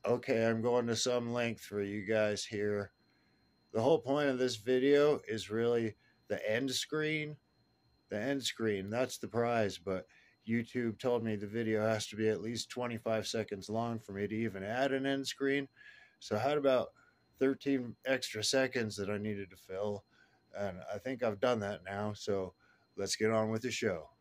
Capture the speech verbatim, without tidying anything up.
Okay, I'm going to some length for you guys here. The whole point of this video is really the end screen. The end screen, that's the prize, but YouTube told me the video has to be at least twenty-five seconds long for me to even add an end screen. So I had about thirteen extra seconds that I needed to fill, and I think I've done that now, so let's get on with the show.